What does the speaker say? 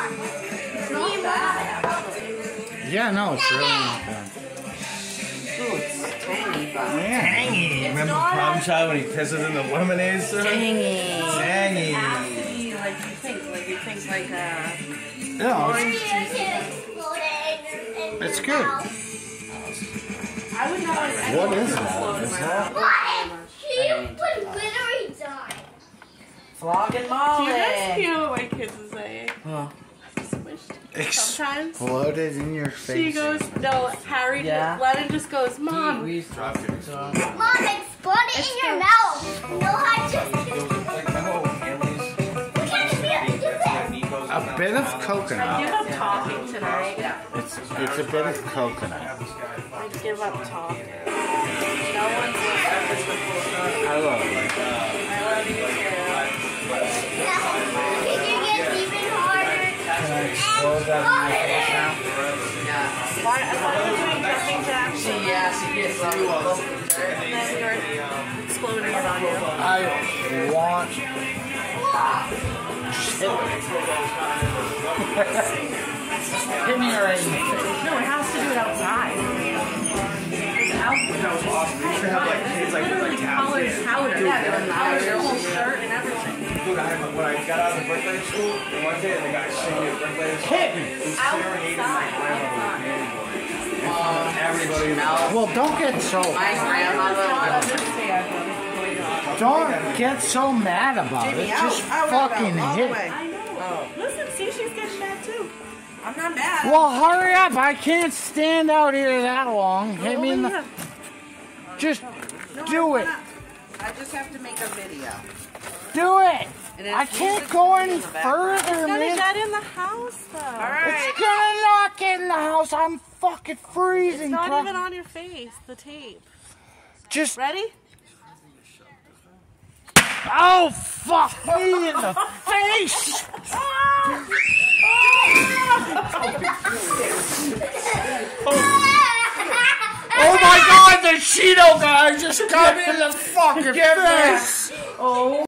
Yeah, no, it's really not bad. Ooh, it's tangy, but Tangy. Remember Problem Child when he pisses in the lemonade? tangy. Tangy. Acidy, like you think like No, orange juice. it's good. I would not. What is that? Is that? What? She put glittery dye. Flog and Do Molly. you guys hear what my kids are saying? Huh. Squished. Sometimes Exploded in your face. she goes, no, Harry, Yeah. Lennon just goes, Mom. We used to Mom, explode it in your mouth. No, I just. A bit of I coconut. give up talking tonight. It's a bit of coconut. I give up talking. No one's I love it. I love you too. Can you get even harder? Can I explode that in my face now? Yeah. Why? I thought you were doing jumping jacks. She gets through all of them. And then you're exploding it on you. I want. Hit me right in the face. No, it has to do it outside. It's outside. That was awesome. We used to have like kids like Colored powder. Dude, Yeah, they're they're colored your whole nice. shirt and everything. Dude, when I got out of the bricklayer school, one day the guy singing at bricklayer school. Hit me. Outside. Everybody Well, don't get so. My grandmother Don't was understand what's going on. Don't get so mad about it. Just fucking hit. I know. Listen, see, she's getting mad too. I'm not mad. Well, hurry up. I can't stand out here that long. Hit me in the. Just do it. I just have to make a video. Do it. And it's I can't music go in any the background. further, Gonna man. get in the house though. It's gonna not get in the house. I'm fucking freezing. It's not bro. even on your face, the tape. Just. Ready? Oh, fuck me in the face. Oh my god, the Cheeto guy just got me in the fucking face. Oh.